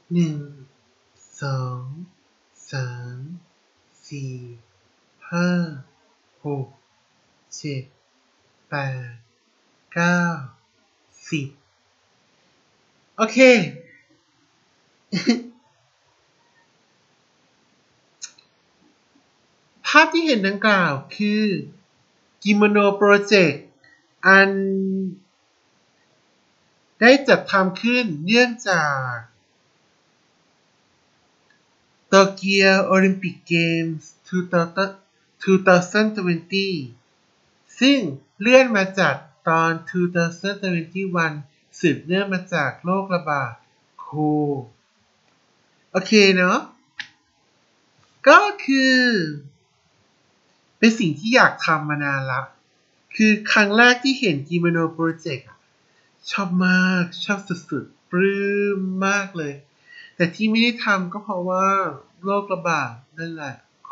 1 2 3 4 5 6 7 8 9 10โอเค ภาพที่เห็นดังกล่าวคือกิโมโนโปรเจกต์อันได้จัดทำขึ้นเนื่องจากโตเกียวโอลิมปิกเกมส์2020 ซึ่งเลื่อนมาจัดตอน 2021 สืบเนื่องมาจากโรคระบาดโคโอเคเนาะก็คือเป็นสิ่งที่อยากทำมานานละคือครั้งแรกที่เห็นกิโมโนโปรเจกต์ชอบมากชอบสุดๆปลื้มมากเลยแต่ที่ไม่ได้ทำก็เพราะว่าโรคระบาดนั่นแหละโค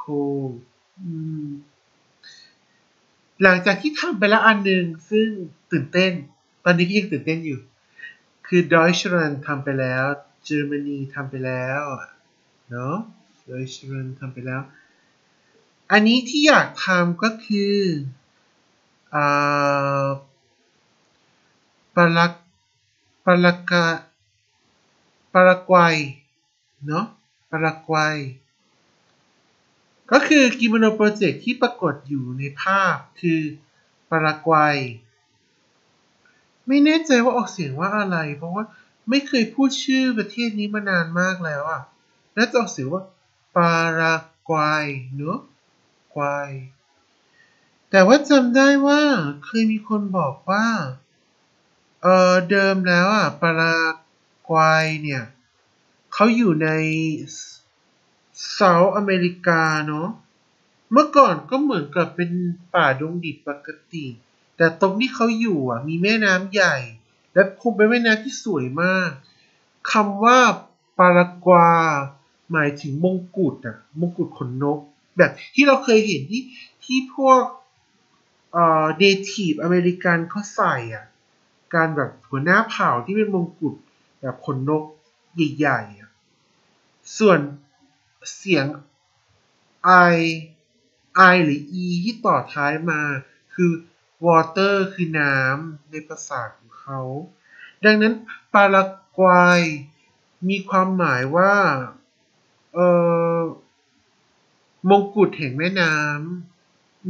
หลังจากที่ทำไปแล้วอันหนึ่งซึ่งตื่นเต้นตอนนี้ก็ยังตื่นเต้นอยู่คือ Deutschland ทำไปแล้วเยอรมนีทำไปแล้วเนาะ Deutschland ทำไปแล้วอันนี้ที่อยากทำก็คืออ่าปารากปารากาปารากวัยเนาะปารากวัยก็คือกิโมโนโปรเจกต์ที่ปรากฏอยู่ในภาพคือปารากวัยไม่แน่ใจว่าออกเสียงว่าอะไรเพราะว่าไม่เคยพูดชื่อประเทศนี้มานานมากแล้วอ่ะน่าจะออกเสียงว่าปารากวัยเนาะกวัยแต่ว่าจำได้ว่าเคยมีคนบอกว่าเดิมแล้วอ่ะปารากวัยเนี่ยเขาอยู่ในเซาท์อเมริกาเนาะเมื่อก่อนก็เหมือนกับเป็นป่าดงดิบปกติแต่ตรงที่เขาอยู่อ่ะมีแม่น้ำใหญ่และคงเป็นแม่น้ำที่สวยมากคำว่าปารากวาหมายถึงมงกุฎอ่ะมงกุฎขนนกแบบที่เราเคยเห็นที่พวกเนทีฟอเมริกันเขาใส่อ่ะการแบบหัวหน้าเผ่าที่เป็นมงกุฎแบบขนนกใหญ่ๆอ่ะส่วนเสียง I I หรือ E ที่ต่อท้ายมาคือ water คือน้ำในภาษาของเขาดังนั้นปารากวัยมีความหมายว่าเอ่อมงกุฎแห่งแม่น้ำ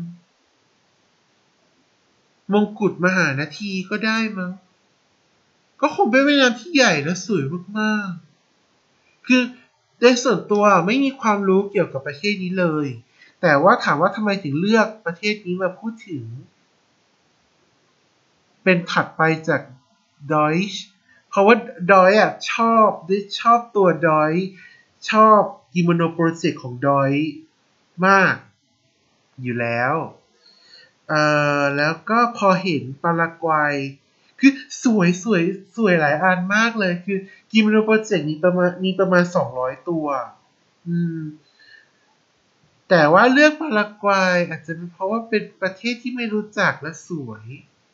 มงกุฎมหานาทีก็ได้มั้งก็คงเป็นแม่น้ำที่ใหญ่และสวยมากๆคือโดยส่วนตัวไม่มีความรู้เกี่ยวกับประเทศนี้เลยแต่ว่าถามว่าทำไมถึงเลือกประเทศนี้มาพูดถึง เป็นถัดไปจาก Deutsch เพราะว่า Deutsch อ่ะชอบตัว Deutsch ชอบกิโมโนโปรเจกต์ของ Deutsch มากอยู่แล้วแล้วก็พอเห็นปารากวัยคือสวยหลายอันมากเลยคือกิโมโนโปรเจกต์มีประมาณ200ตัวอืมแต่ว่าเลือกปารากวัยอาจจะเป็นเพราะว่าเป็นประเทศที่ไม่รู้จักและสวย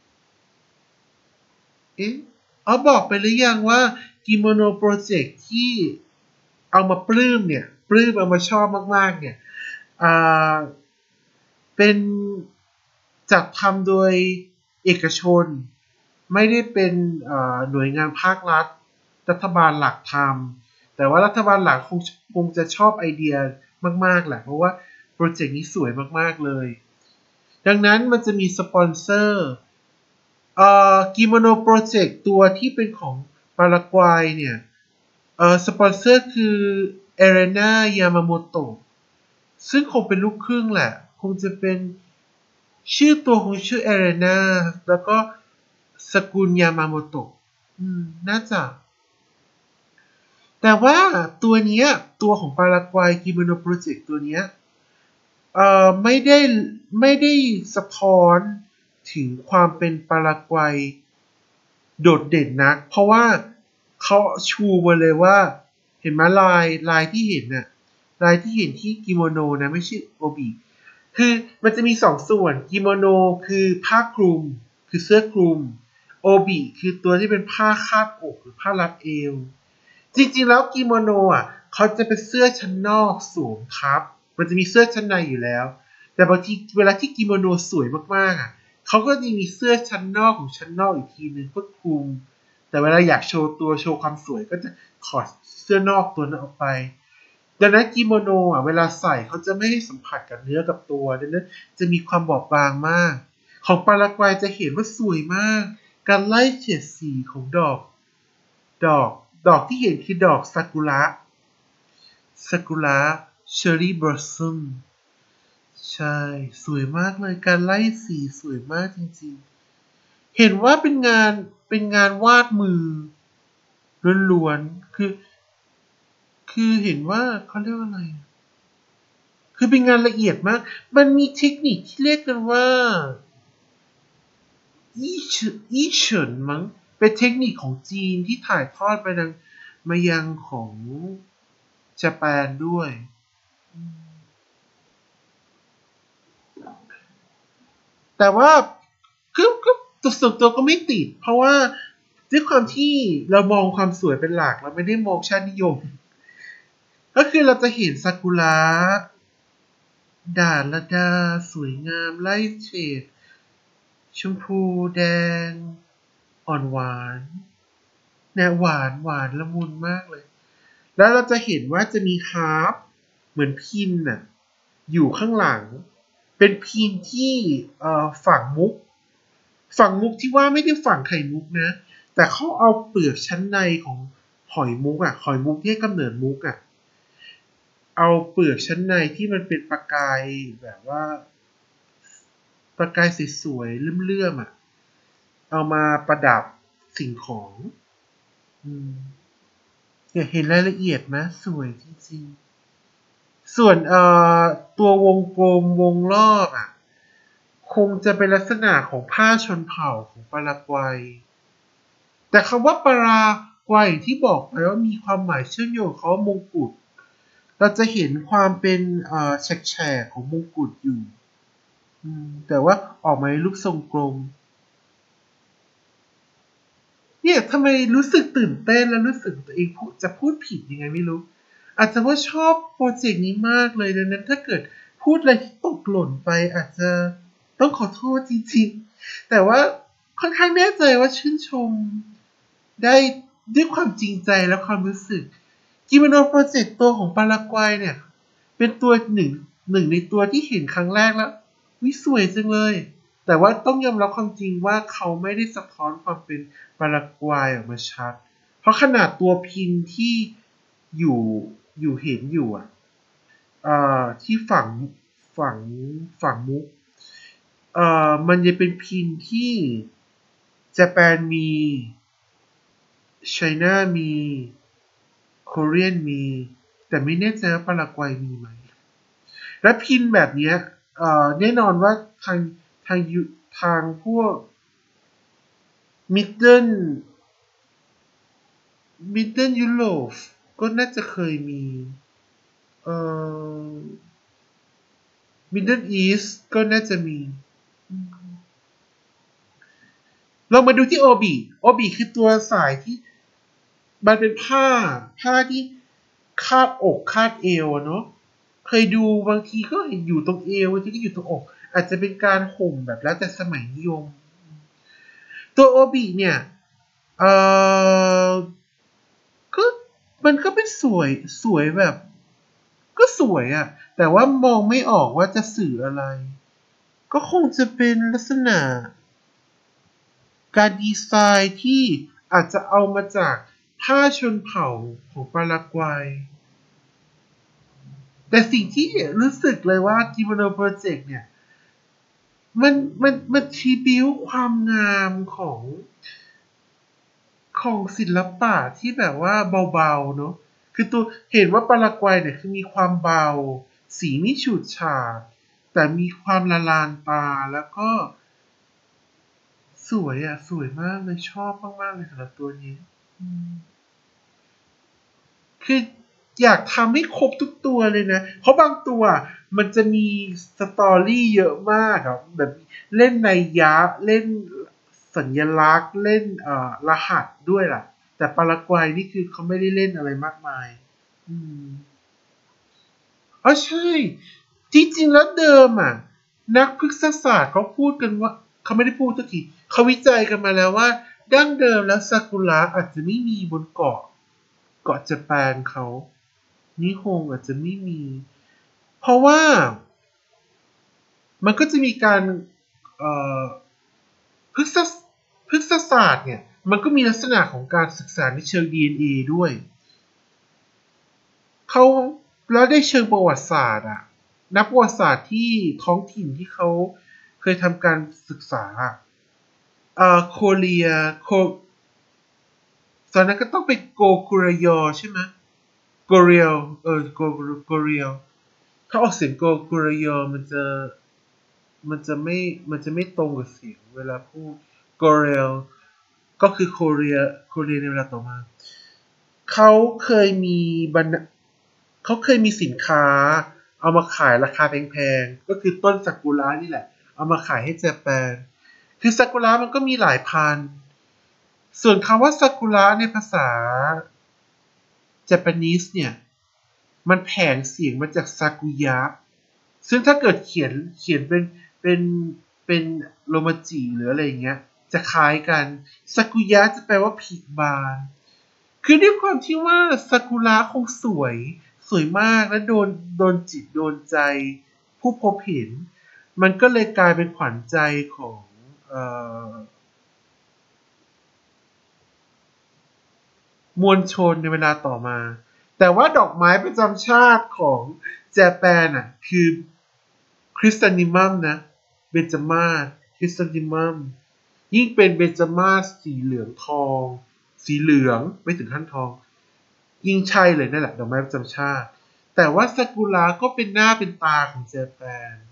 เอ๊ะ บอกไปหรือยังว่ากิโมโนโปรเจกต์ที่เอามาปลื้มเนี่ยปลื้มเอามาชอบมากๆเนี่ยอ่าเป็นจัดทำโดยเอกชนไม่ได้เป็นหน่วยงานภาครัฐบาลหลักทำแต่ว่ารัฐบาลหลักคงจะชอบไอเดียมากๆแหละเพราะว่าโปรเจกต์นี้สวยมากๆเลยดังนั้นมันจะมีสปอนเซอร์ กิโมโนโปรเจกต์ตัวที่เป็นของปารากวัยเนี่ยสปอนเซอร์คือเอเรนายามาโมโตะซึ่งคงเป็นลูกครึ่งแหละคงจะเป็นชื่อตัวคงชื่อเอเรนาแล้วก็สกุลยามาโมโตะน่าจะแต่ว่าตัวเนี้ยตัวของปารากวัยกิโมโนโปรเจกต์ตัวเนี้ยไม่ได้สะท้อนถึงความเป็นปารากวัยโดดเด่นนักเพราะว่าเขาชูมาเลยว่าเห็นไหมลายที่เห็นน่ะลายที่เห็นที่กิโมโนนะไม่ใช่โอบิคือมันจะมีสองส่วนกิโมโนคือผ้าคลุมคือเสื้อคลุมโอบิคือตัวที่เป็นผ้าคาดอกหรือผ้ารัดเอวจริงๆแล้วกิโมโนอ่ะเขาจะเป็นเสื้อชั้นนอกสวมทับมันจะมีเสื้อชั้นในอยู่แล้วแต่บางทีเวลาที่กิโมโนสวยมากๆอ่ะเขาก็จะมีเสื้อชั้นนอกของชั้นนอกอีกทีนึงเพื่อคลุมแต่เวลาอยากโชว์ตัวโชว์ความสวยก็จะถอดเสื้อนอกตัวนั้นออกไปดังนั้นกิโมโนอ่ะเวลาใส่เขาจะไม่ให้สัมผัสกับเนื้อกับตัวดังนั้นจะมีความบอบบางมากของปารากวัยจะเห็นว่าสวยมากการไล่เฉดสีของดอกดอกที่เห็นคือดอกซากุระเชอร์รี่บลอสซัมใช่สวยมากเลยการไล่สีสวยมากจริงๆเห็นว่าเป็นงานวาดมือล้วนๆคือเห็นว่าเขาเรียกว่าอะไรคือเป็นงานละเอียดมากมันมีเทคนิคที่เรียกกันว่าอี้เฉินมั้งเป็นเทคนิคของจีนที่ถ่ายทอดไปมายังของญี่ปุ่นด้วยแต่ว่าก็ส่วนตัวก็ไม่ติดเพราะว่าด้วยความที่เรามองความสวยเป็นหลักเราไม่ได้มองชาตินิยมก็คือเราจะเห็นซากุระด่านละดาสวยงามไล่เฉดชมพูแดงอ่อนหวานเนี่ยหวานละมุนมากเลยแล้วเราจะเห็นว่าจะมีฮาร์ปเหมือนพินน่ะอยู่ข้างหลังเป็นพินที่ฝังมุกที่ว่าไม่ได้ฝังไข่มุกนะแต่เขาเอาเปลือกชั้นในของหอยมุกอ่ะหอยมุกที่ให้กำเนิดมุกอ่ะเอาเปลือกชั้นในที่มันเป็นประกายแบบว่าประกายสวยๆเลื่อมๆอ่ะเอามาประดับสิ่งของอืมเนี่ยเห็นรายละเอียดไหมสวยจริงๆส่วนตัววงกลมวงรอบอ่ะคงจะเป็นลักษณะของผ้าชนเผ่าของปารากวัย แต่คำว่าปารากวัยอย่างที่บอกไปว่ามีความหมายเชื่อมโยงเขาว่ามงกุฎเราจะเห็นความเป็นแฉกๆของมงกุฎอยู่แต่ว่าออกมาในรูปทรงกลมเนี่ยทำไมรู้สึกตื่นเต้นและรู้สึกตัวเองจะพูดผิดยังไงไม่รู้อาจจะว่าชอบโปรเจกต์นี้มากเลยดังนั้นถ้าเกิดพูดอะไรที่ตกหล่นไปอาจจะต้องขอโทษจริงๆแต่ว่าค่อนข้างแน่ใจว่าชื่นชม ได้ด้วยความจริงใจและความรู้สึกกิโมโนโปรเจกต์ตัวของปารากวัยเนี่ยเป็นตัวหนึ่งในตัวที่เห็นครั้งแรกแล้ววิสวยจังเลยแต่ว่าต้องยอมรับความจริงว่าเขาไม่ได้สะท้อนความเป็นปารากวัยออกมาชัดเพราะขนาดตัวพินที่อยู่เห็นอยู่อ่ะที่ฝังฝังมุกมันจะเป็นพินที่ญี่ปุ่นมีไชน่ามีโคเรียนมีแต่ไม่แน่ใจว่าปารากวัยมีไหมและพินแบบนี้แน่นอนว่าทางยุทางพวกมิดเดิลยุโรปก็น่าจะเคยมีเอ่อมิดเดิลอีสก็น่าจะมีเรามาดูที่โอบีคือตัวสายที่มันเป็นผ้าที่คาดอกคาดเอวเนาะเคยดูบางทีก็เห็นอยู่ตรงเอวบางทีก็อยู่ตรงอกอาจจะเป็นการห่มแบบแล้วแต่สมัยนิยมตัวโอบีเนี่ยเออก็มันก็เป็นสวยแบบก็สวยอะแต่ว่ามองไม่ออกว่าจะสื่ออะไรก็คงจะเป็นลักษณะ การดีไซน์ที่อาจจะเอามาจากผ้าชนเผ่าของปารากวัยแต่สิ่งที่รู้สึกเลยว่ากิโมโนโปรเจกต์เนี่ยมันทีบิวความงามของศิลปะที่แบบว่าเบาๆเนอะคือตัวเห็นว่าปารากวัยเนี่ยคือมีความเบาสีไม่ฉูดฉาดแต่มีความละลานตาแล้วก็ สวยอ่ะสวยมากเลยชอบมากๆเลยสำหรับตัวนี้คืออยากทำให้ครบทุกตัวเลยนะเพราะบางตัวมันจะมีสตอรี่เยอะมากอะแบบเล่นนัยยะเล่นสัญลักษณ์เล่นรหัสด้วยล่ะแต่ปารากวัยนี่คือเขาไม่ได้เล่นอะไรมากมายอืมอ๋อใช่จริงๆแล้วเดิมนักพฤกษศาสตร์เขาพูดกันว่าเขาไม่ได้พูดสักทีเขาวิจัยกันมาแล้วว่าดั้งเดิมแล้วซากุระอาจจะไม่มีบนเกาะญี่ปุ่นเขานิฮงอาจจะไม่มีเพราะว่ามันก็จะมีการเอ่อพฤกษพฤกษศาสตร์เนี่ยมันก็มีลักษณะของการศึกษาในเชิง DNA ด้วยเขาแล้วได้เชิงประวัติศาสตร์นักประวัติศาสตร์ที่ท้องถิ่นที่เขาเคยทำการศึกษาโคเรียตอนนั้นก็ต้องเป็นโกกุรยอใช่ไหมโกเรียลโกเรียลถ้าออกเสียงโกกุรยอมันจะไม่ตรงกับเสียงเวลาพูดโกเรียลก็คือโคเรียในเวลาต่อมาเขาเคยมีบรรณเขาเคยมีสินค้าเอามาขายราคาแพงๆก็คือต้นซากุระนี่แหละเอามาขายให้ญี่ปุ่นคือซากุระมันก็มีหลายพันธุ์ส่วนคำว่าซากุระในภาษาญี่ปุ่นเนี่ยมันแผงเสียงมาจากซากุยะซึ่งถ้าเกิดเขียนเป็นเป็นโรมาจิหรืออะไรอย่างเงี้ยจะคล้ายกันซากุยะจะแปลว่าผลิบานคือด้วยความที่ว่าซากุระคงสวยมากและโดนจิตโดนใจผู้พบเห็นมันก็เลยกลายเป็นขวัญใจของมวลชนในเวลาต่อมาแต่ว่าดอกไม้ประจำชาติของญี่ปุ่นคือคริสตันิมัมนะเบญจมาศคริสตันิมัมยิ่งเป็นเบญจมาศสีเหลืองทองสีเหลืองไม่ถึงขั้นทองยิ่งใช่เลยนั่นแหละดอกไม้ประจำชาติแต่ว่าซากุระก็เป็นหน้าเป็นตาของญี่ปุ่น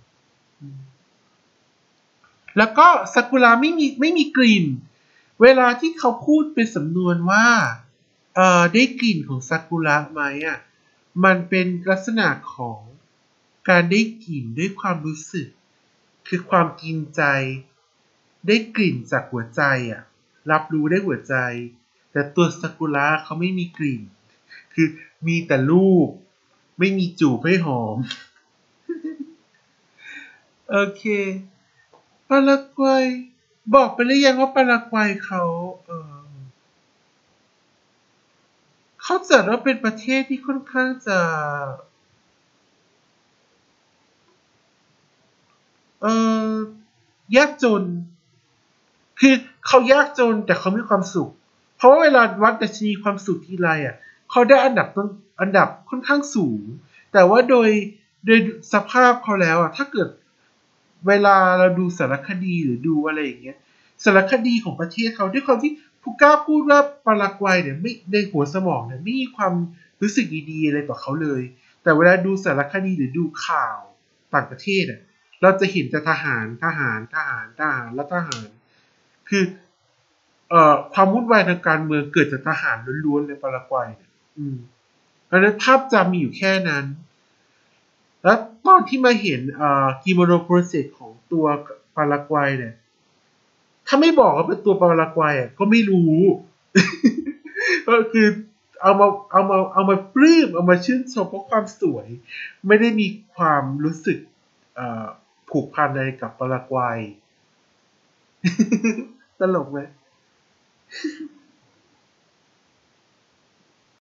แล้วก็ซากุระไม่มีกลิ่นเวลาที่เขาพูดเป็นสำนวนว่าได้กลิ่นของซากุระไหมมันเป็นลักษณะของการได้กลิ่นด้วยความรู้สึกคือความกินใจได้กลิ่นจากหัวใจรับรู้ได้หัวใจแต่ตัวซากุระเขาไม่มีกลิ่นคือมีแต่รูปไม่มีจูบให้หอมโอเคปารากวัยบอกไปหรือยังว่าปารากวัยเขาจัดว่าเป็นประเทศที่ค่อนข้างจะเอ่อยากจนคือเขายากจนแต่เขามีความสุขเพราะว่าเวลาวัดดัชนีความสุขทีไรเขาได้อันดับค่อนข้างสูงแต่ว่าโดยสภาพเขาแล้วถ้าเกิดเวลาเราดูสารคดีหรือดูอะไรอย่างเงี้ยสารคดีของประเทศเขาด้วยความที่ผู้กล้าพูดว่าปารากวัยเนี่ยไม่ในหัวสมองเนี่ยไม่มีความรู้สึกดีๆอะไรต่อเขาเลยแต่เวลาดูสารคดีหรือดูข่าวต่างประเทศเราจะเห็นแต่ทหารและทหารคือความวุ่นวายทางการเมืองเกิดจากทหารล้วนๆเลยปารากวัยเนี่ยเพราะฉะนั้นภาพจำมีอยู่แค่นั้นแล้วตอนที่มาเห็นกิโมโนโปรเซสของตัวปารากวัยเนี่ยถ้าไม่บอกว่าเป็นตัวปารากวัยก็ไม่รู้ก็คือเอามาปลื้มเอามาชื่นชมเพราะความสวยไม่ได้มีความรู้สึกผูกพันอะไรกับปารากวัยตลกไหม